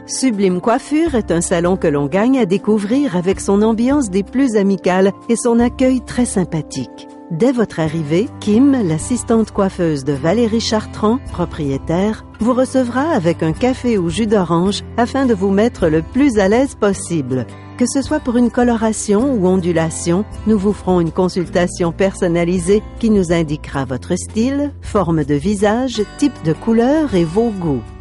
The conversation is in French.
Sublime Coiffure est un salon que l'on gagne à découvrir avec son ambiance des plus amicales et son accueil très sympathique. Dès votre arrivée, Kim, l'assistante coiffeuse de Valérie Chartrand, propriétaire, vous recevra avec un café ou jus d'orange afin de vous mettre le plus à l'aise possible. Que ce soit pour une coloration ou ondulation, nous vous ferons une consultation personnalisée qui nous indiquera votre style, forme de visage, type de couleur et vos goûts.